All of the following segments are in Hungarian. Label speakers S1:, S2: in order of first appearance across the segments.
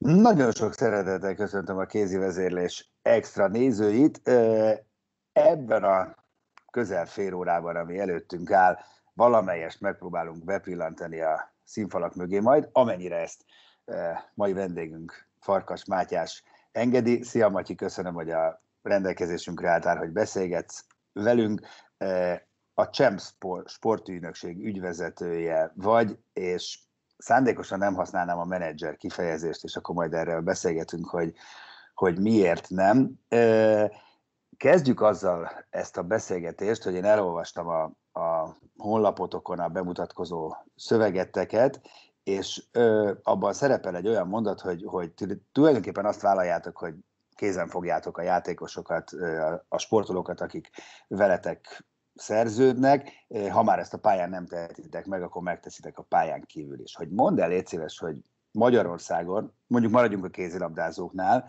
S1: Nagyon sok szeretettel köszöntöm a Kézi Vezérlés extra nézőit. Ebben a közel fél órában, ami előttünk áll, valamelyest megpróbálunk bepillantani a színfalak mögé majd, amennyire ezt mai vendégünk Farkas Mátyás engedi. Szia Matyi, köszönöm, hogy a rendelkezésünkre álltál, hogy beszélgetsz velünk. A CSEM sportügynökség ügyvezetője vagy, és szándékosan nem használnám a menedzser kifejezést, és akkor majd erről beszélgetünk, hogy miért nem. Kezdjük azzal ezt a beszélgetést, hogy én elolvastam a honlapotokon a bemutatkozó szövegeteket, és abban szerepel egy olyan mondat, hogy tulajdonképpen azt vállaljátok, hogy kézen fogjátok a játékosokat, a sportolókat, akik veletek szerződnek, ha már ezt a pályán nem tehetitek meg, akkor megteszitek a pályán kívül is. Hogy mondd el, légy szíves, hogy Magyarországon, mondjuk maradjunk a kézilabdázóknál,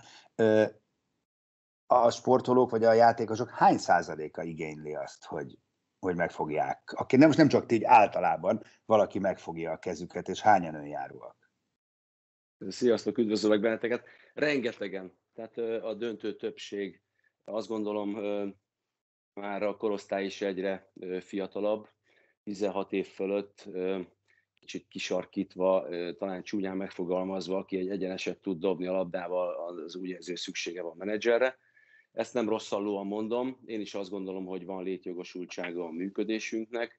S1: a sportolók vagy a játékosok hány százaléka igényli azt, hogy megfogják? Aki nem csak így általában valaki megfogja a kezüket, és hányan önjáróak?
S2: Sziasztok, üdvözöllek benneteket! Rengetegen, tehát a döntő többség, azt gondolom, már a korosztály is egyre fiatalabb, 16 év fölött, kicsit kisarkítva, talán csúnyán megfogalmazva, aki egy egyeneset tud dobni a labdával, az úgy érzi, hogy szüksége van menedzserre. Ezt nem rosszallóan mondom, én is azt gondolom, hogy van létjogosultsága a működésünknek.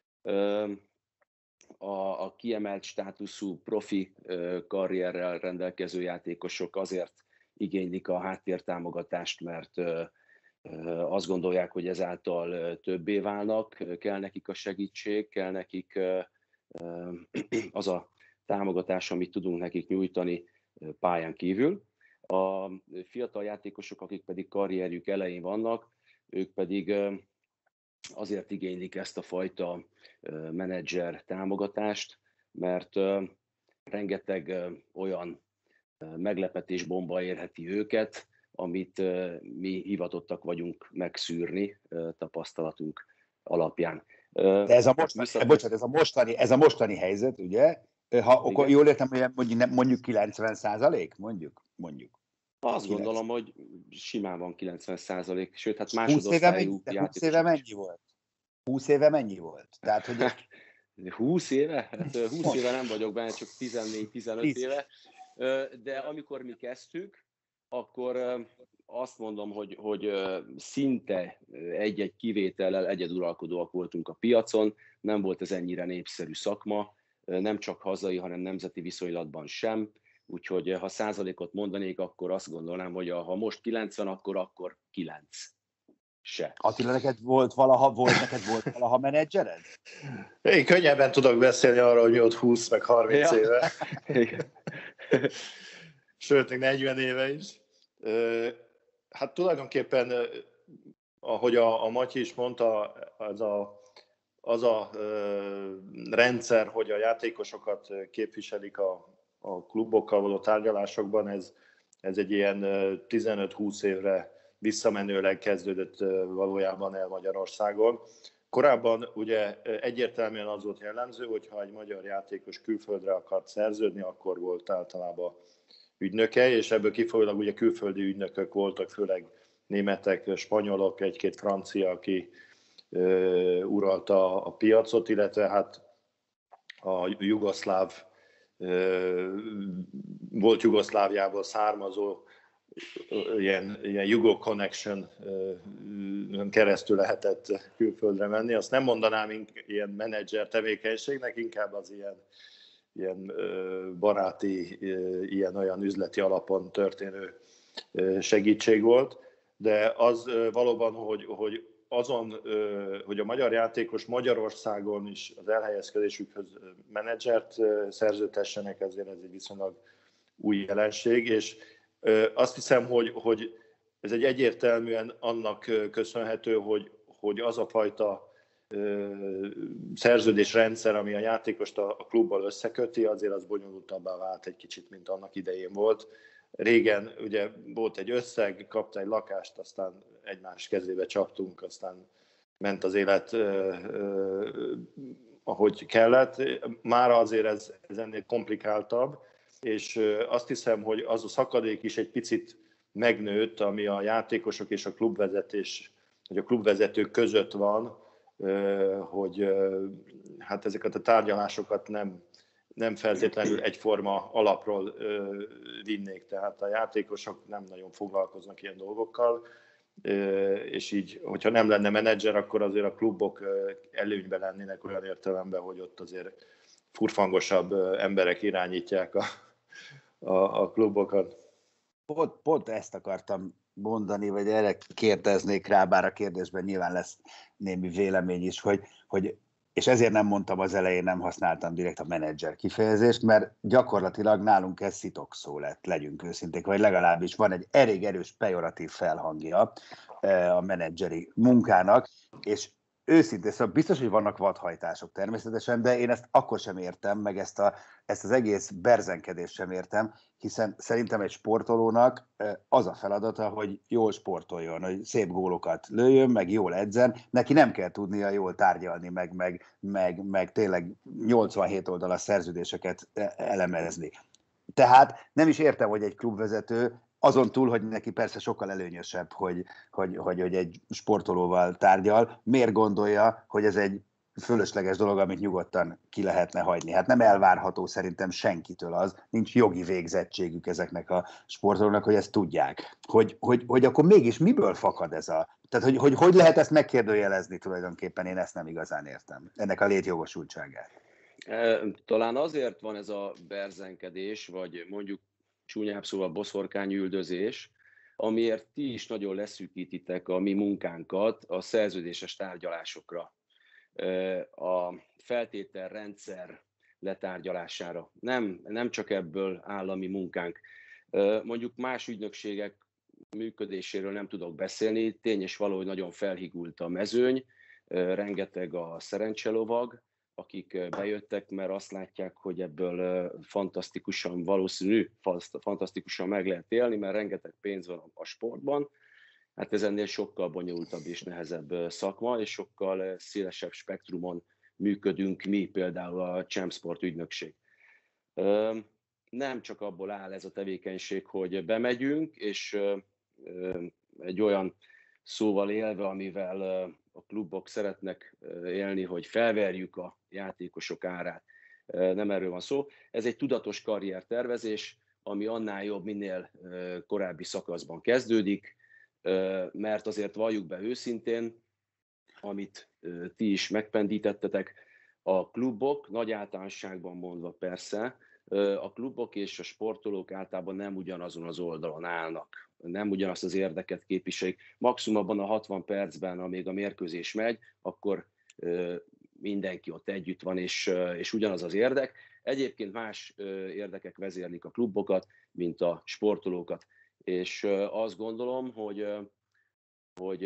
S2: A kiemelt státuszú profi karrierrel rendelkező játékosok azért igénylik a háttértámogatást, mert azt gondolják, hogy ezáltal többé válnak, kell nekik a segítség, kell nekik az a támogatás, amit tudunk nekik nyújtani pályán kívül. A fiatal játékosok, akik pedig karrierjük elején vannak, ők pedig azért igénylik ezt a fajta menedzser támogatást, mert rengeteg olyan meglepetésbomba érheti őket, amit mi hivatottak vagyunk megszűrni tapasztalatunk alapján.
S1: De ez a mostani helyzet, ugye? Akkor jól értem, hogy mondjuk 90%? Mondjuk.
S2: Azt gondolom, hogy simán van 90%, sőt, hát másodosztályú játékosok.
S1: 20 éve mennyi volt? 20 éve mennyi volt? Tehát, hogy
S2: 20 éve? Hát 20 éve nem vagyok benne, csak 14-15 éve. De amikor mi kezdtük, akkor azt mondom, hogy szinte egy-egy kivétellel egyeduralkodóak voltunk a piacon, nem volt ez ennyire népszerű szakma, nem csak hazai, hanem nemzeti viszonylatban sem. Úgyhogy ha százalékot mondanék, akkor azt gondolnám, hogy ha most 90, akkor 9. Se.
S1: Attila, neked volt valaha menedzsered?
S3: Én könnyebben tudok beszélni arra, hogy mi ott 20 meg 30 éve. Sőt, még 40 éve is. Hát tulajdonképpen, ahogy a Matyi is mondta, az a rendszer, hogy a játékosokat képviselik a klubokkal való tárgyalásokban, ez egy ilyen 15-20 évre visszamenőleg kezdődött valójában el Magyarországon. Korábban ugye egyértelműen az volt jellemző, hogy ha egy magyar játékos külföldre akart szerződni, akkor volt általában ügynöke, és ebből kifolyólag ugye külföldi ügynökök voltak, főleg németek, spanyolok, egy-két francia, aki uralta a piacot, illetve hát a jugoszláv, volt Jugoszláviából származó ilyen Jugo Connection keresztül lehetett külföldre menni. Azt nem mondanám ilyen menedzser tevékenységnek, inkább az ilyen baráti, ilyen-olyan üzleti alapon történő segítség volt. De az valóban, hogy a magyar játékos Magyarországon is az elhelyezkedésükhöz menedzsert szerződtessenek, ezért ez egy viszonylag új jelenség, és azt hiszem, hogy ez egy egyértelműen annak köszönhető, hogy az a fajta szerződésrendszer, ami a játékost a klubbal összeköti, azért az bonyolultabbá vált egy kicsit, mint annak idején volt. Régen ugye volt egy összeg, kapta egy lakást, aztán egymás kezébe csaptunk, aztán ment az élet, ahogy kellett. Mára azért ez ennél komplikáltabb, és azt hiszem, hogy az a szakadék is egy picit megnőtt, ami a játékosok és a klubvezetés, vagy a klubvezetők között van, hogy hát ezeket a tárgyalásokat nem feltétlenül egyforma alapról vinnék, tehát a játékosok nem nagyon foglalkoznak ilyen dolgokkal, és így, hogyha nem lenne menedzser, akkor azért a klubok előnyben lennének olyan értelemben, hogy ott azért furfangosabb emberek irányítják a klubokat.
S1: Pont ezt akartam mondani, vagy erre kérdeznék rá, bár a kérdésben nyilván lesz némi vélemény is, hogy és ezért nem mondtam az elején, nem használtam direkt a menedzser kifejezést, mert gyakorlatilag nálunk ez szitokszó lett, legyünk őszinték, vagy legalábbis van egy elég erős pejoratív felhangja a menedzseri munkának, és őszintén, szóval biztos, hogy vannak vadhajtások természetesen, de én ezt akkor sem értem, meg ezt az egész berzenkedést sem értem, hiszen szerintem egy sportolónak az a feladata, hogy jól sportoljon, hogy szép gólokat lőjön, meg jól edzen, neki nem kell tudnia jól tárgyalni, meg tényleg 87 oldalas szerződéseket elemezni. Tehát nem is értem, hogy egy klubvezető azon túl, hogy neki persze sokkal előnyösebb, hogy egy sportolóval tárgyal, miért gondolja, hogy ez egy fölösleges dolog, amit nyugodtan ki lehetne hagyni. Hát nem elvárható szerintem senkitől az, nincs jogi végzettségük ezeknek a sportolóknak, hogy ezt tudják. Hogy akkor mégis miből fakad ez a... Tehát, hogy lehet ezt megkérdőjelezni tulajdonképpen, én ezt nem igazán értem, ennek a létjogosultságát.
S2: Talán azért van ez a berzenkedés, vagy mondjuk csúnyább szóval boszorkányüldözés, amiért ti is nagyon leszűkítitek a mi munkánkat a szerződéses tárgyalásokra, a feltételrendszer letárgyalására. Nem csak ebből áll a mi munkánk. Mondjuk más ügynökségek működéséről nem tudok beszélni, tény és való, hogy nagyon felhigult a mezőny, rengeteg a szerencselovag, akik bejöttek, mert azt látják, hogy ebből fantasztikusan meg lehet élni, mert rengeteg pénz van a sportban. Hát ez ennél sokkal bonyolultabb és nehezebb szakma, és sokkal szélesebb spektrumon működünk mi, például a Champsport ügynökség. Nem csak abból áll ez a tevékenység, hogy bemegyünk, és egy olyan szóval élve, amivel a klubok szeretnek élni, hogy felverjük a játékosok árát. Nem erről van szó. Ez egy tudatos karriertervezés, ami annál jobb, minél korábbi szakaszban kezdődik, mert azért valljuk be őszintén, amit ti is megpendítettetek, a klubok, nagy általánosságban mondva persze, a klubok és a sportolók általában nem ugyanazon az oldalon állnak, nem ugyanazt az érdeket képviselik. Maximum abban a 60 percben, amíg a mérkőzés megy, akkor mindenki ott együtt van, és ugyanaz az érdek. Egyébként más érdekek vezérlik a klubokat, mint a sportolókat. És azt gondolom, hogy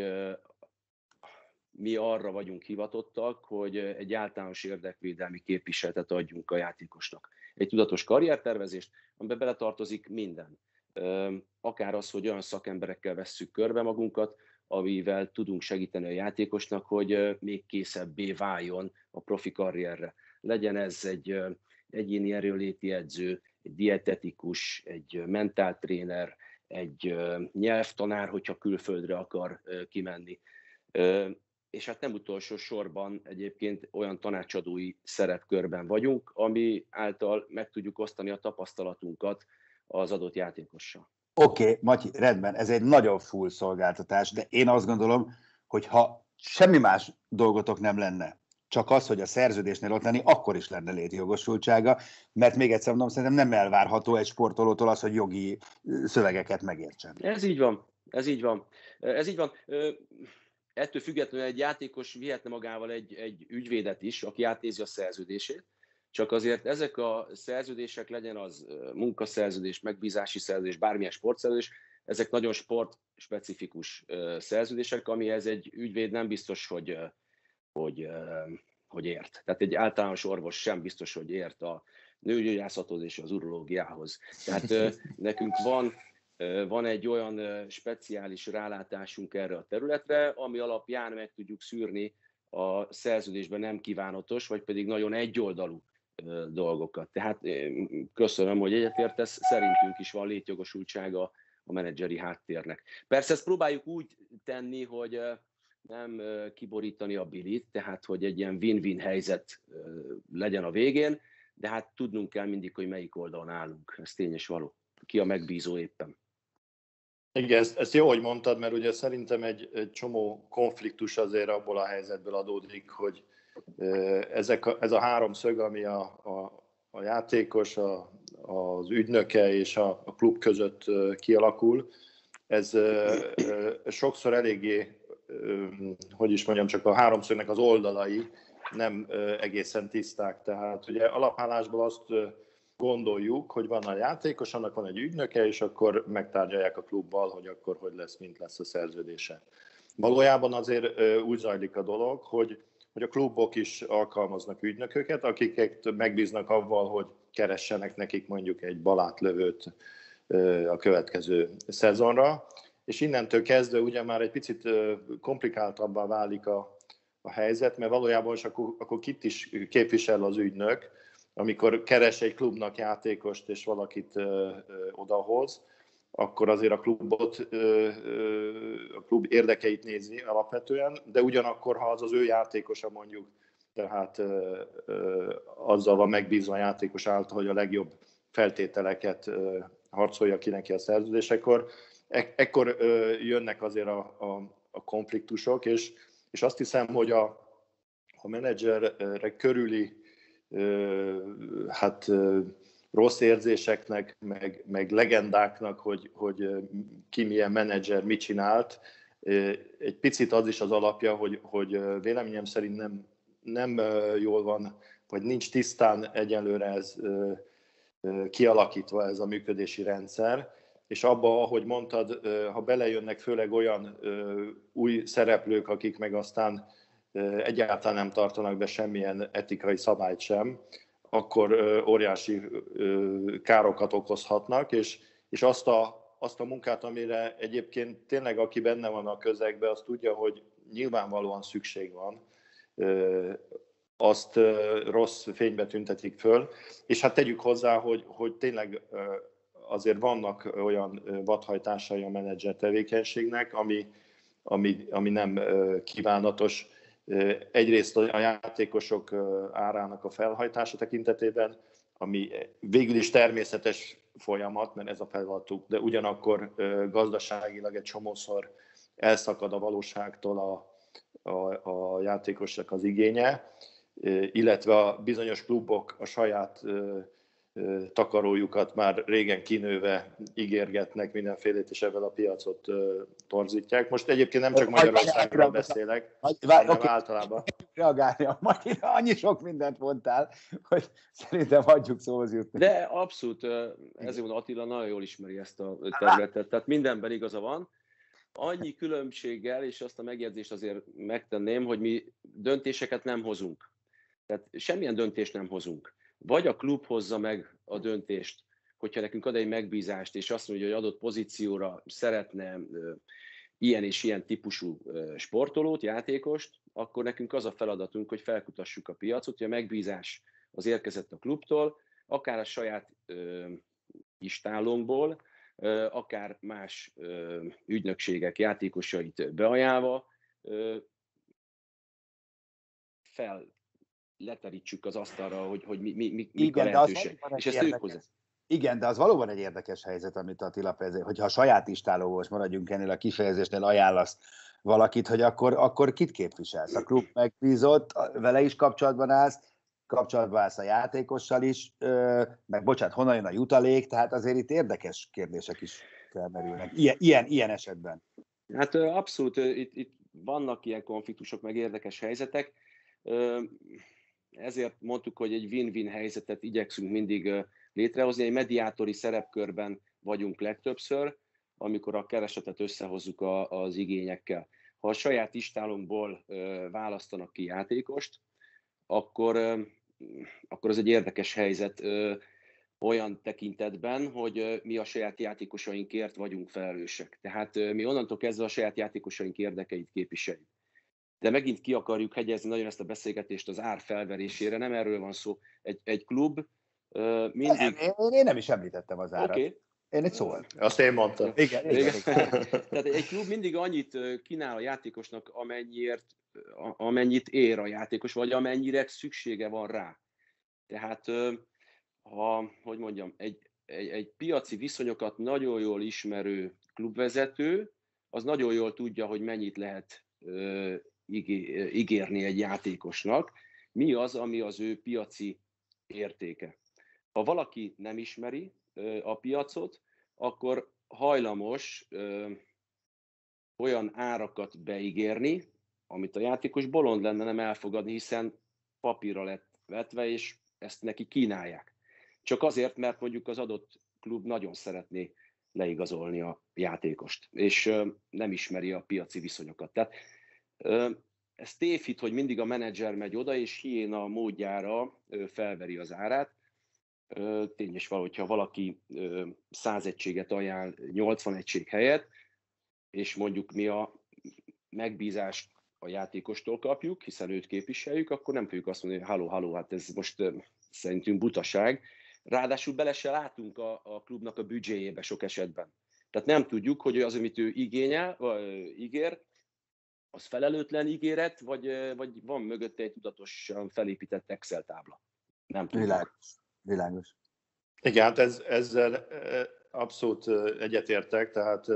S2: mi arra vagyunk hivatottak, hogy egy általános érdekvédelmi képviseletet adjunk a játékosnak. Egy tudatos karriertervezést, amiben beletartozik minden. Akár az, hogy olyan szakemberekkel vesszük körbe magunkat, amivel tudunk segíteni a játékosnak, hogy még készebbé váljon a profi karrierre. Legyen ez egy egyéni erőnléti edző, egy dietetikus, egy mentáltréner, egy nyelvtanár, hogyha külföldre akar kimenni. És hát nem utolsó sorban egyébként olyan tanácsadói szerepkörben vagyunk, ami által meg tudjuk osztani a tapasztalatunkat az adott játékossal.
S1: Oké, Matyi, rendben, ez egy nagyon full szolgáltatás, de én azt gondolom, hogy ha semmi más dolgotok nem lenne, csak az, hogy a szerződésnél ott lenni, akkor is lenne létjogosultsága, mert még egyszer mondom, szerintem nem elvárható egy sportolótól az, hogy jogi szövegeket megértsen.
S2: Ez így van. Ettől függetlenül egy játékos vihetne magával egy ügyvédet is, aki átnézi a szerződését, csak azért ezek a szerződések, legyen az munkaszerződés, megbízási szerződés, bármilyen sportszerződés, ezek nagyon sportspecifikus szerződések, amihez egy ügyvéd nem biztos, hogy ért. Tehát egy általános orvos sem biztos, hogy ért a nőgyógyászathoz és az urológiához. Tehát nekünk van egy olyan speciális rálátásunk erre a területre, ami alapján meg tudjuk szűrni a szerződésben nem kívánatos, vagy pedig nagyon egyoldalú dolgokat. Tehát köszönöm, hogy egyetértesz, szerintünk is van létjogosultsága a menedzseri háttérnek. Persze ezt próbáljuk úgy tenni, hogy nem kiborítani a bilit, tehát hogy egy ilyen win-win helyzet legyen a végén, de hát tudnunk kell mindig, hogy melyik oldalon állunk. Ez tény és való. Ki a megbízó éppen.
S3: Igen, ezt jó, hogy mondtad, mert ugye szerintem egy csomó konfliktus azért abból a helyzetből adódik, hogy ez a háromszög, ami a játékos, az ügynöke és a klub között kialakul, ez sokszor eléggé, hogy is mondjam, csak a háromszögnek az oldalai nem egészen tiszták. Tehát ugye alaphálásból azt gondoljuk, hogy van a játékos, annak van egy ügynöke, és akkor megtárgyalják a klubbal, hogy akkor hogy lesz, mint lesz a szerződése. Valójában azért úgy zajlik a dolog, hogy a klubok is alkalmaznak ügynököket, akiket megbíznak avval, hogy keressenek nekik mondjuk egy balátlövőt a következő szezonra, és innentől kezdve ugye már egy picit komplikáltabbá válik a helyzet, mert valójában is akkor kit is képvisel az ügynök, amikor keres egy klubnak játékost és valakit odahoz, akkor azért a klub érdekeit nézi alapvetően, de ugyanakkor, ha az ő játékosa mondjuk, tehát azzal van megbízva a játékos által, hogy a legjobb feltételeket harcolja ki neki a szerződésekor, ekkor jönnek azért a konfliktusok, és azt hiszem, hogy a menedzserek körüli rossz érzéseknek, meg legendáknak, hogy ki milyen menedzser mit csinált. Egy picit az is az alapja, hogy véleményem szerint nem jól van, vagy nincs tisztán egyelőre ez kialakítva ez a működési rendszer, és abba, ahogy mondtad, ha belejönnek főleg olyan új szereplők, akik meg aztán egyáltalán nem tartanak be semmilyen etikai szabályt sem, akkor óriási károkat okozhatnak, és azt a munkát, amire egyébként tényleg aki benne van a közegben, az tudja, hogy nyilvánvalóan szükség van, azt rossz fénybe tüntetik föl, és hát tegyük hozzá, hogy tényleg azért vannak olyan vadhajtásai a menedzser tevékenységnek, ami nem kívánatos. Egyrészt a játékosok árának a felhajtása tekintetében, ami végül is természetes folyamat, mert ez a feladatuk, de ugyanakkor gazdaságilag egy csomószor elszakad a valóságtól a játékosnak az igénye, illetve a bizonyos klubok a saját takarójukat már régen kinőve ígérgetnek mindenfélét, és ebben a piacot torzítják. Most egyébként nem csak Magyarországról beszélek, hanem általában.
S1: Reagálni, annyi sok mindent mondtál, hogy szerintem hagyjuk szóhoz jutni.
S2: De abszolút, ezért Attila nagyon jól ismeri ezt a területet, tehát mindenben igaza van. Annyi különbséggel, és azt a megjegyzést azért megtenném, hogy mi döntéseket nem hozunk. Tehát semmilyen döntést nem hozunk. Vagy a klub hozza meg a döntést, hogyha nekünk ad egy megbízást, és azt mondja, hogy adott pozícióra szeretne ilyen és ilyen típusú sportolót, játékost, akkor nekünk az a feladatunk, hogy felkutassuk a piacot, hogy a megbízás az érkezett a klubtól, akár a saját istállónkból, akár más ügynökségek játékosait beajánlva leterítsük az asztalra, hogy mik a lehetőség. És ezt ők hozzá.
S1: Igen, de az valóban egy érdekes helyzet, amit Attila fejezett, hogyha a saját istálóhoz maradjunk ennél a kifejezésnél, ajánlasz valakit, hogy akkor kit képviselsz? A klub megbízott, vele is kapcsolatban állsz a játékossal is, meg bocsánat, honnan jön a jutalék, tehát azért itt érdekes kérdések is felmerülnek. Ilyen esetben.
S2: Hát abszolút, itt vannak ilyen konfliktusok, meg érdekes helyzetek. Ezért mondtuk, hogy egy win-win helyzetet igyekszünk mindig létrehozni. Egy mediátori szerepkörben vagyunk legtöbbször, amikor a keresetet összehozzuk az igényekkel. Ha a saját istálunkból választanak ki játékost, akkor az egy érdekes helyzet olyan tekintetben, hogy mi a saját játékosainkért vagyunk felelősek. Tehát mi onnantól kezdve a saját játékosaink érdekeit képviseljük. de megint ki akarjuk hegyezni nagyon ezt a beszélgetést az ár felverésére, nem erről van szó. Egy klub mindig...
S1: Én nem is említettem az árat.
S2: Okay.
S1: Én egy szó.
S3: Azt én mondtam.
S1: Igen.
S2: Tehát egy klub mindig annyit kínál a játékosnak, amennyit ér a játékos, vagy amennyire szüksége van rá. Tehát, hogy mondjam, egy piaci viszonyokat nagyon jól ismerő klubvezető, az nagyon jól tudja, hogy mennyit lehet ígérni egy játékosnak, mi az, ami az ő piaci értéke. Ha valaki nem ismeri a piacot, akkor hajlamos olyan árakat beígérni, amit a játékos bolond lenne nem elfogadni, hiszen papírra lett vetve, és ezt neki kínálják. Csak azért, mert mondjuk az adott klub nagyon szeretné leigazolni a játékost, és nem ismeri a piaci viszonyokat. Tehát ez tévhit, hogy mindig a menedzser megy oda, és hiéna módjára felveri az árát. Tény és való, hogyha valaki 100 egységet ajánl 80 egység helyett, és mondjuk mi a megbízást a játékostól kapjuk, hiszen őt képviseljük, akkor nem fogjuk azt mondani, hogy halló, hát ez most szerintünk butaság. Ráadásul bele se látunk a klubnak a büdzséjébe sok esetben. Tehát nem tudjuk, hogy az, amit ő ígér, az felelőtlen ígéret, vagy van mögötte egy tudatosan felépített Excel tábla. Nem tudjuk.
S1: Világos.
S3: Igen, hát ezzel abszolút egyetértek, tehát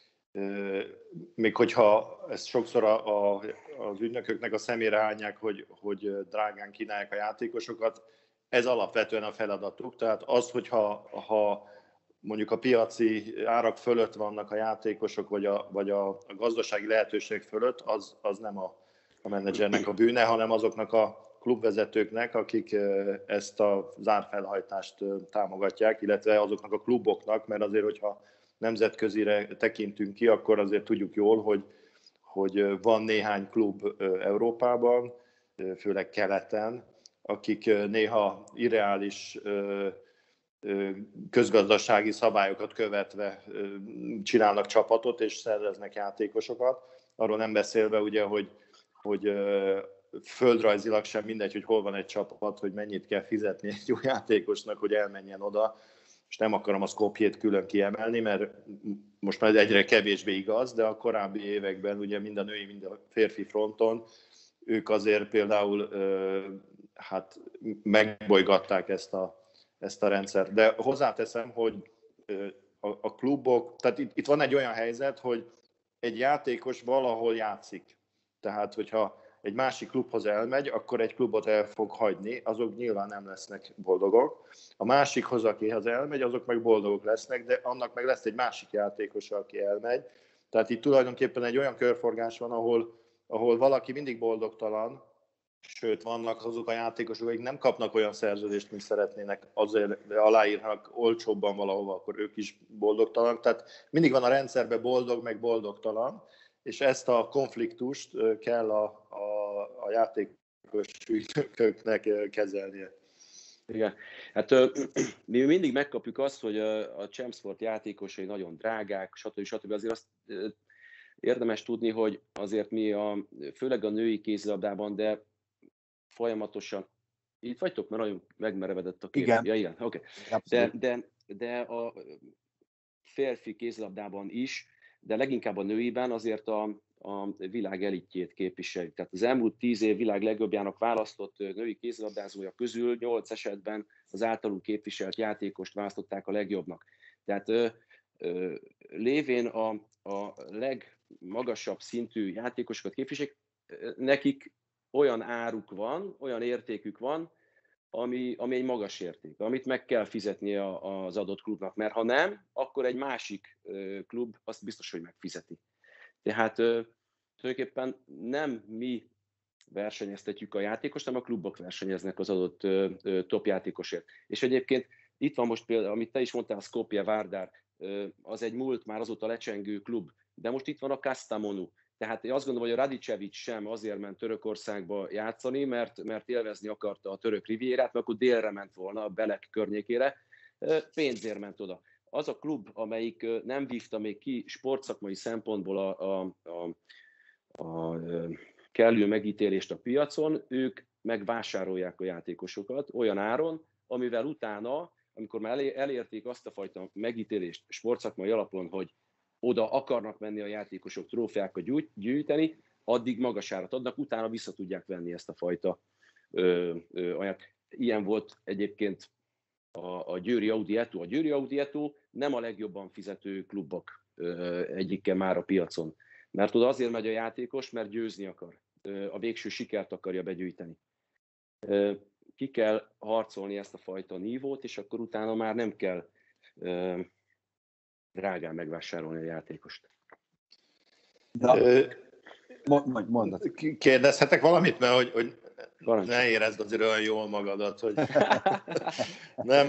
S3: még hogyha ezt sokszor az ügynököknek a szemére állják, hogy drágán kínálják a játékosokat, ez alapvetően a feladatuk. Tehát az, hogyha mondjuk a piaci árak fölött vannak a játékosok, vagy a gazdasági lehetőség fölött, az nem a menedzsernek a bűne, hanem azoknak a klubvezetőknek, akik ezt az árfelhajtást támogatják, illetve azoknak a kluboknak, mert azért, hogyha nemzetközire tekintünk ki, akkor azért tudjuk jól, hogy van néhány klub Európában, főleg keleten, akik néha irreális közgazdasági szabályokat követve csinálnak csapatot és szerveznek játékosokat. Arról nem beszélve ugye, hogy földrajzilag sem mindegy, hogy hol van egy csapat, hogy mennyit kell fizetni egy jó játékosnak, hogy elmenjen oda, és nem akarom a Skopjét külön kiemelni, mert most már egyre kevésbé igaz, de a korábbi években ugye mind a női, mind a férfi fronton ők azért például hát megbolygatták ezt a rendszert. De hozzáteszem, hogy a klubok, tehát itt van egy olyan helyzet, hogy egy játékos valahol játszik. Tehát, hogyha egy másik klubhoz elmegy, akkor egy klubot el fog hagyni, azok nyilván nem lesznek boldogok. A másikhoz, akihez elmegy, azok meg boldogok lesznek, de annak meg lesz egy másik játékos, aki elmegy. Tehát itt tulajdonképpen egy olyan körforgás van, ahol valaki mindig boldogtalan, sőt, vannak azok a játékosok, akik nem kapnak olyan szerződést, mint szeretnének, azért aláírnak olcsóbban valahova, akkor ők is boldogtalan. Tehát mindig van a rendszerben boldog, meg boldogtalan, és ezt a konfliktust kell a játékos ügynököknek kezelnie.
S2: Igen. Hát mi mindig megkapjuk azt, hogy a Champsport játékosai nagyon drágák, stb. Azért azt érdemes tudni, hogy azért mi főleg a női kézilabdában, de folyamatosan, itt vagytok, mert nagyon megmerevedett a kép.
S1: Igen.
S2: Ja, igen, oké. De a férfi kézilabdában is, de leginkább a nőiben azért a világ elitjét képviseljük. Tehát az elmúlt 10 év világ legjobbjának választott női kézilabdázója közül 8 esetben az általuk képviselt játékost választották a legjobbnak. Tehát lévén a legmagasabb szintű játékosokat képviselik, nekik olyan áruk van, olyan értékük van, ami egy magas érték, amit meg kell fizetnie az adott klubnak, mert ha nem, akkor egy másik klub azt biztos, hogy megfizeti. Tehát tulajdonképpen nem mi versenyeztetjük a játékost, hanem a klubok versenyeznek az adott top játékosért. És egyébként itt van most például, amit te is mondtál, a Skopje Vardar, az egy múlt már azóta lecsengő klub, de most itt van a Kastamonu. Tehát én azt gondolom, hogy a Radicevic sem azért ment Törökországba játszani, mert élvezni akarta a török rivierát, mert akkor délre ment volna, a Belek környékére, pénzért ment oda. Az a klub, amelyik nem vívta még ki sportszakmai szempontból kellő megítélést a piacon, ők megvásárolják a játékosokat olyan áron, amivel utána, amikor már elérték azt a fajta megítélést sportszakmai alapon, hogy oda akarnak menni a játékosok trófeákat gyűjteni, addig magas árat adnak, utána vissza tudják venni ezt a fajta anyát. Ilyen volt egyébként a Győri Audi Eto. A Győri Audi Eto nem a legjobban fizető klubok egyike már a piacon. Mert oda azért megy a játékos, mert győzni akar. A végső sikert akarja begyűjteni. Ki kell harcolni ezt a fajta nívót, és akkor utána már nem kell drágán megvásárolni a játékost.
S1: Mondd.
S3: Kérdezhetek valamit, mert hogy ne érezd azért olyan jól magadat, hogy nem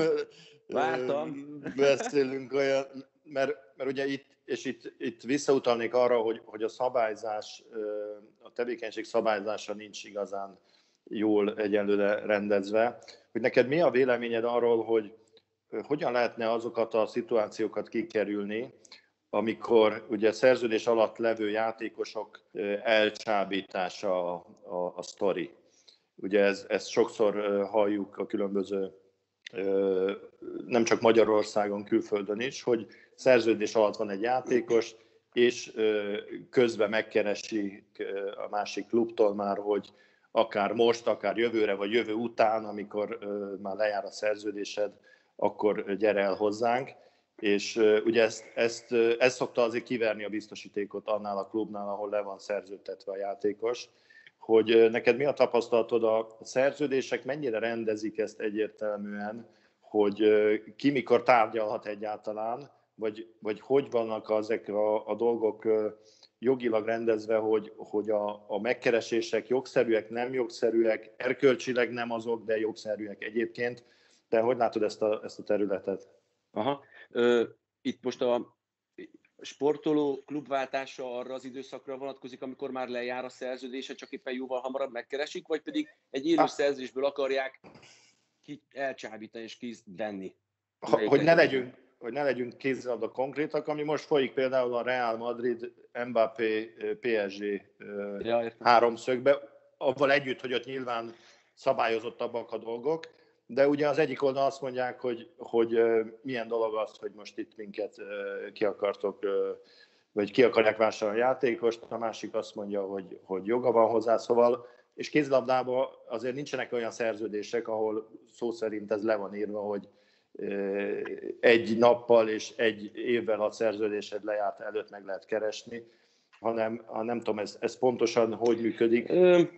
S3: beszélünk olyan, mert ugye itt visszautalnék arra, hogy a szabályzás, a tevékenység szabályzása nincs igazán jól egyelőre rendezve. Hogy neked mi a véleményed arról, hogy hogyan lehetne azokat a szituációkat kikerülni, amikor ugye szerződés alatt levő játékosok elcsábítása a sztori. Ugye ezt sokszor halljuk a különböző, nem csak Magyarországon, külföldön is, hogy szerződés alatt van egy játékos, és közben megkeresi a másik klubtól már, hogy akár most, akár jövőre, vagy jövő után, amikor már lejár a szerződésed, akkor gyere el hozzánk. És ugye ezt szokta azért kiverni a biztosítékot annál a klubnál, ahol le van szerződtetve a játékos. Hogy neked mi a tapasztalatod, a szerződések mennyire rendezik ezt egyértelműen, hogy ki mikor tárgyalhat egyáltalán, vagy hogy vannak ezek a dolgok jogilag rendezve, hogy a megkeresések jogszerűek, nem jogszerűek, erkölcsileg nem azok, de jogszerűek egyébként. Te hogy látod ezt a területet?
S2: Aha. Itt most a sportoló klubváltása arra az időszakra vonatkozik, amikor már lejár a szerződése, csak éppen jóval hamarabb megkeresik, vagy pedig egy élő szerződésből akarják elcsábítani és kivenni?
S3: Hogy ne legyünk kézzelabda konkrétak, ami most folyik például a Real Madrid, Mbappé, PSG háromszögbe, avval együtt, hogy ott nyilván szabályozottabbak a dolgok, de ugye az egyik oldal azt mondják, hogy milyen dolog az, hogy most itt minket ki akartok, vagy ki akarják vásárolni a játékost, a másik azt mondja, hogy joga van hozzá, szóval, és kézilabdában azért nincsenek olyan szerződések, ahol szó szerint ez le van írva, hogy egy nappal és egy évvel a szerződésed lejárt előtt meg lehet keresni, hanem nem tudom, ez pontosan hogy működik.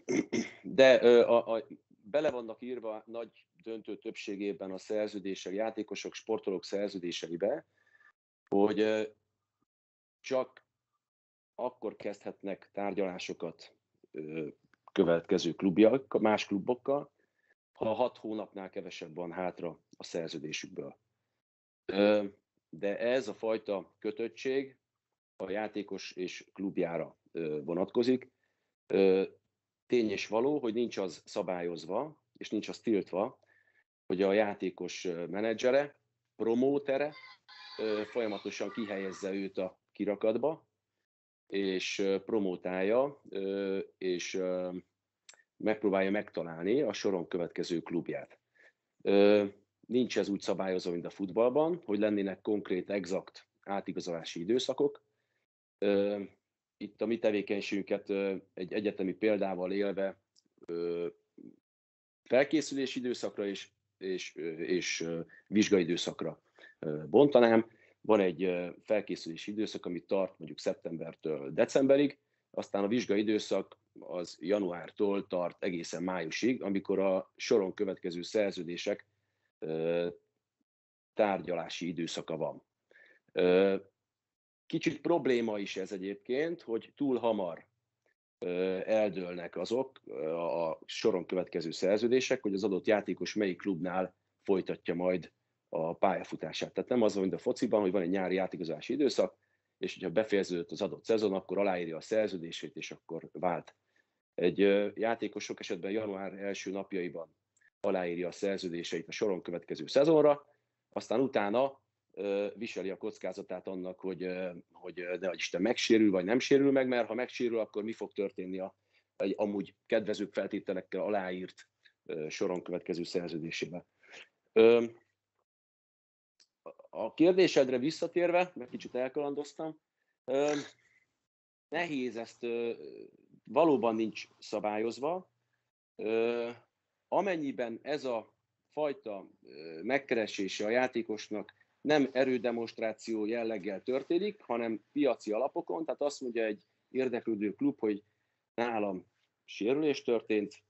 S2: De bele vannak írva nagy döntő többségében a szerződések, játékosok, sportolók szerződéseibe, hogy csak akkor kezdhetnek tárgyalásokat következő klubjak, más klubokkal, ha 6 hónapnál kevesebb van hátra a szerződésükből. De ez a fajta kötöttség a játékos és klubjára vonatkozik. Tény és való, hogy nincs az szabályozva, és nincs az tiltva, hogy a játékos menedzsere, promótere folyamatosan kihelyezze őt a kirakatba, és promótálja, és megpróbálja megtalálni a soron következő klubját. Nincs ez úgy szabályozva, mint a futballban, hogy lennének konkrét, exakt átigazolási időszakok. Itt a mi tevékenységünket egy egyetemi példával élve felkészülési időszakra és vizsgai időszakra bontanám. Van egy felkészülési időszak, ami tart mondjuk szeptembertől decemberig, aztán a vizsgai időszak az januártól tart egészen májusig, amikor a soron következő szerződések tárgyalási időszaka van. Kicsit probléma is ez egyébként, hogy túl hamar eldőlnek azok a soron következő szerződések, hogy az adott játékos melyik klubnál folytatja majd a pályafutását. Tehát nem az van, mint a fociban, hogy van egy nyári játékozási időszak, és hogyha befejeződött az adott szezon, akkor aláírja a szerződését, és akkor vált. Egy játékos sok esetben január első napjaiban aláírja a szerződéseit a soron következő szezonra, aztán utána viseli a kockázatát annak, hogy nehogy Isten megsérül, vagy nem sérül meg, mert ha megsérül, akkor mi fog történni a egy amúgy kedvezőbb feltételekkel aláírt soron következő szerződésével. A kérdésedre visszatérve, mert kicsit elkalandoztam, nehéz ezt, valóban nincs szabályozva. Amennyiben ez a fajta megkeresése a játékosnak nem erődemonstráció jelleggel történik, hanem piaci alapokon, tehát azt mondja egy érdeklődő klub, hogy nálam sérülés történt,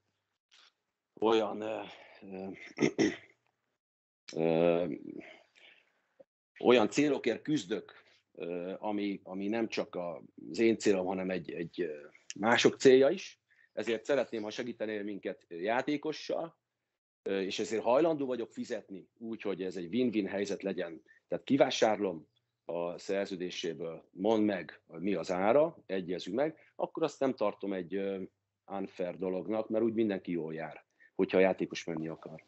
S2: olyan célokért küzdök, ami nem csak az én célom, hanem egy mások célja is. Ezért szeretném, ha segítenél minket játékossal, és ezért hajlandó vagyok fizetni úgy, hogy ez egy win-win helyzet legyen. Tehát kivásárlom a szerződéséből, mondd meg, mi az ára, egyezünk meg, akkor azt nem tartom egy unfair dolognak, mert úgy mindenki jól jár, hogyha a játékos menni akar.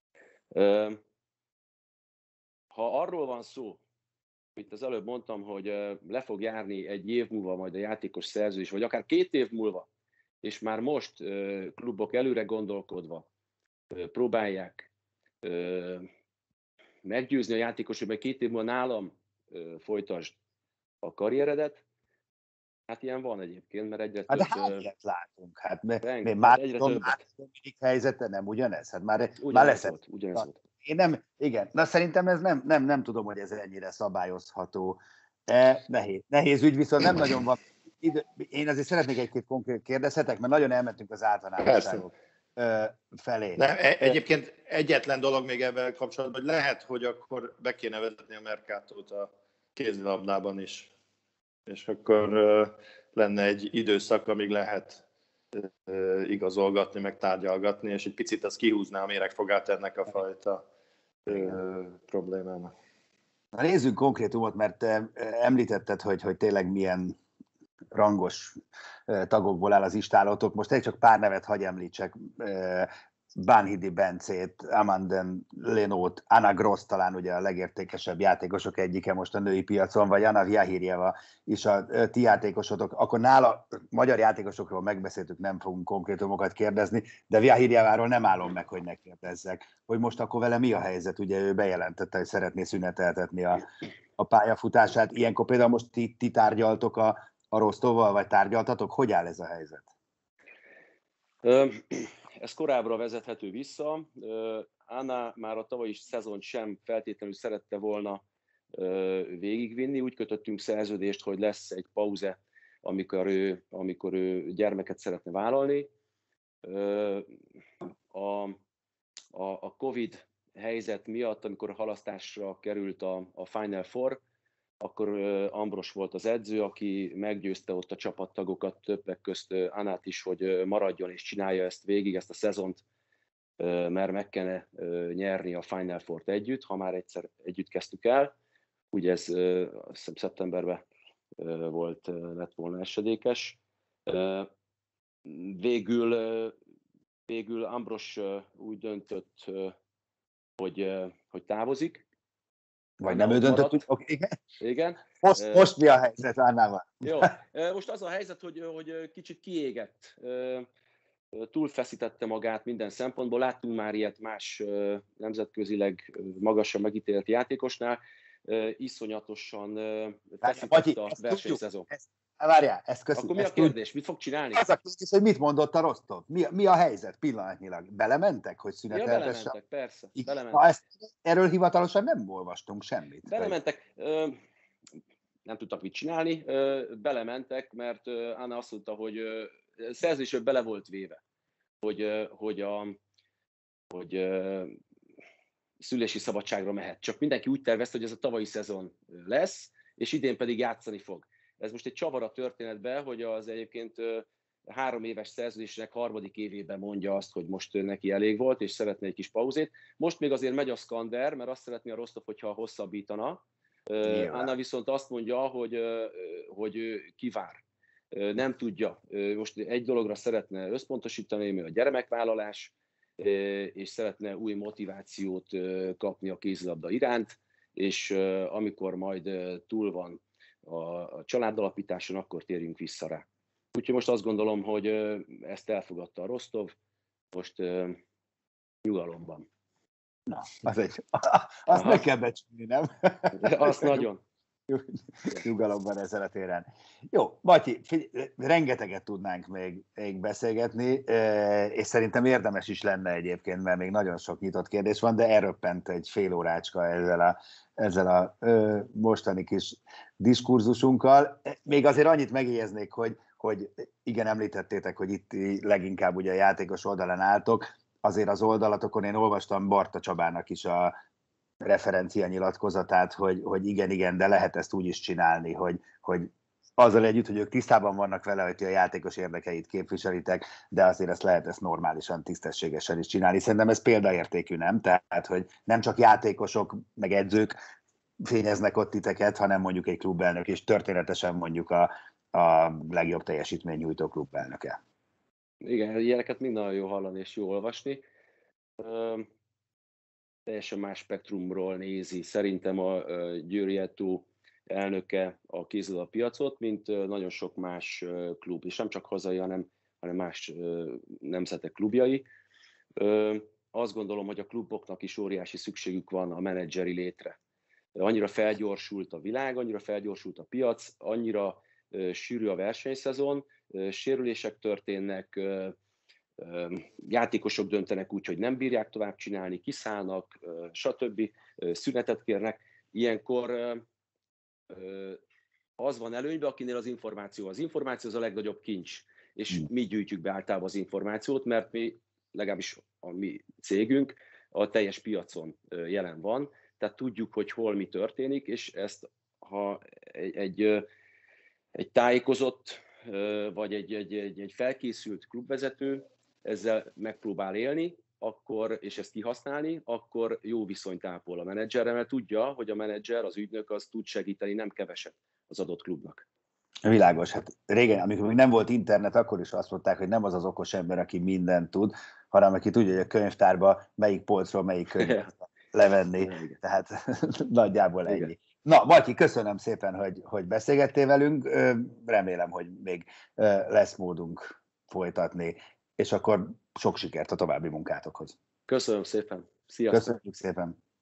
S2: Ha arról van szó, mint az előbb mondtam, hogy le fog járni egy év múlva majd a játékos szerződés, vagy akár 2 év múlva, és már most klubok előre gondolkodva próbálják meggyőzni a játékos, hogy 2 év múlva nálam folytasd a karrieredet, hát ilyen van egyébként, mert egyre több...
S1: Hát hányat látunk? Hát
S2: már
S1: egyre Dominik helyzete nem ugyanez? Hát már
S2: lesz. Ugyanez volt.
S1: Én nem, igen. Na szerintem ez nem tudom, hogy ez ennyire szabályozható. Nehéz ügy, viszont nem nagyon van idő. Én azért szeretnék egy-két konkrét kérdezhetek, mert nagyon elmentünk az általánosságok felé.
S3: Nem, egyébként egyetlen dolog még ebben kapcsolatban, hogy lehet, hogy akkor be kéne vezetni a Mercatót a kézilabdában is. És akkor lenne egy időszak, amíg lehet igazolgatni, meg tárgyalgatni, és egy picit az kihúzná a méregfogát ennek a fajta problémának.
S1: Na, nézzük konkrétumot, mert említetted, hogy tényleg milyen rangos tagokból áll az istálotok. Most csak pár nevet hagy említsek. Banhidi Bencét, Amanden Lenót, Anna Gross talán ugye a legértékesebb játékosok egyike most a női piacon, vagy Anna Vyahirjeva is a ti játékosotok. Akkor nála magyar játékosokról megbeszéltük, nem fogunk konkrétumokat kérdezni, de Vyahirjeváról nem állom meg, hogy ne kérdezzek. Hogy most akkor vele mi a helyzet? Ugye ő bejelentette, hogy szeretné szüneteltetni a pályafutását. Ilyenkor például most ti tárgyaltok a Rostovval, vagy tárgyaltatok? Hogy áll ez a helyzet?
S2: Ez korábbra vezethető vissza. Anna már a tavalyi szezon sem feltétlenül szerette volna végigvinni. Úgy kötöttünk szerződést, hogy lesz egy pauze, amikor ő gyermeket szeretne vállalni. A Covid helyzet miatt, amikor a halasztásra került a Final Four, akkor Ambros volt az edző, aki meggyőzte ott a csapattagokat, többek közt Annát is, hogy maradjon és csinálja ezt végig, ezt a szezont, mert meg kellene nyerni a Final Four-t együtt, ha már egyszer együtt kezdtük el. Ugye ez azt hiszem szeptemberben lett volna esedékes. Végül Ambros úgy döntött, hogy távozik.
S1: Vagy nem ő döntött,
S2: igen.
S1: Most mi a helyzet Annával?
S2: Jó, most az a helyzet, hogy kicsit kiégett, túlfeszítette magát minden szempontból. Láttunk már ilyet más nemzetközileg magasan megítélt játékosnál. Iszonyatosan feszített a versenyszezon.
S1: Várjál, ezt köszönöm.
S2: Akkor mi a kérdés? Mit fog csinálni?
S1: Az a kérdés, hogy mit mondott a Rostov? Mi a helyzet pillanatnyilag? Belementek, hogy szüneteltesse?
S2: Belementek, persze. Belementek.
S1: Erről hivatalosan nem olvastunk semmit.
S2: Belementek, nem tudtak mit csinálni, belementek, mert Anna azt mondta, hogy szerződésről bele volt véve, hogy szülési szabadságra mehet. Csak mindenki úgy tervezte, hogy ez a tavalyi szezon lesz, és idén pedig játszani fog. Ez most egy csavar a történetben, hogy az egyébként 3 éves szerződésnek 3. évében mondja azt, hogy most neki elég volt, és szeretne egy kis pauzét. Most még azért megy a szkander, mert azt szeretné a Rostov, hogyha hosszabbítana. Anna viszont azt mondja, hogy ő kivár. Nem tudja. Most egy dologra szeretne összpontosítani, ami a gyermekvállalás, és szeretne új motivációt kapni a kézilabda iránt, és amikor majd túl van a családalapításon, akkor térjünk vissza rá. Úgyhogy most azt gondolom, hogy ezt elfogadta a Rostov, most nyugalomban.
S1: Na, azt meg kell becsülni, nem?
S2: Azt nagyon.
S1: Nyugalomban ezen a téren. Jó, Matyi, rengeteget tudnánk még beszélgetni, és szerintem érdemes is lenne egyébként, mert még nagyon sok nyitott kérdés van, de elröppent egy fél órácska ezzel a mostani kis diskurzusunkkal. Még azért annyit megjegyeznék, hogy igen, említettétek, hogy itt leginkább ugye a játékos oldalán álltok, azért az oldalatokon én olvastam Barta Csabának is a referencia nyilatkozatát, hogy igen, de lehet ezt úgy is csinálni, hogy azzal együtt, hogy ők tisztában vannak vele, hogy ti a játékos érdekeit képviselitek, de azért lehet ezt normálisan, tisztességesen is csinálni. Szerintem ez példaértékű, nem? Tehát, hogy nem csak játékosok, meg edzők fényeznek ott titeket, hanem mondjuk egy klubelnök, és történetesen mondjuk a legjobb teljesítmény nyújtó klubelnöke.
S2: Igen, ilyeneket minden jó hallani és jó olvasni. Teljesen más spektrumról nézi szerintem a Győri Eto elnöke a kézilabda piacot, mint nagyon sok más klub, és nem csak hazai, hanem más nemzetek klubjai. Azt gondolom, hogy a kluboknak is óriási szükségük van a menedzseri létre. Annyira felgyorsult a világ, annyira felgyorsult a piac, annyira sűrű a versenyszezon, sérülések történnek, játékosok döntenek úgy, hogy nem bírják tovább csinálni, kiszállnak, stb. Szünetet kérnek. Ilyenkor az van előnyben, akinél az információ. Az információ az a legnagyobb kincs, és mi gyűjtjük be általában az információt, mert mi, legalábbis a mi cégünk, a teljes piacon jelen van, tehát tudjuk, hogy hol mi történik, és ezt, ha egy tájékozott, vagy egy felkészült klubvezető ezzel megpróbál élni, és ezt kihasználni, akkor jó viszonyt ápol a menedzserrel, mert tudja, hogy a menedzser, az ügynök az tud segíteni nem keveset az adott klubnak.
S1: Világos. Hát régen, amikor még nem volt internet, akkor is azt mondták, hogy nem az az okos ember, aki mindent tud, hanem aki tudja, hogy a könyvtárba melyik polcról melyik könyvet levenni. Tehát nagyjából ennyi. Igen. Na, Matyi, köszönöm szépen, hogy beszélgettél velünk. Remélem, hogy még lesz módunk folytatni, és akkor sok sikert a további munkátokhoz.
S2: Köszönöm szépen. Sziasztok!
S1: Köszönjük szépen!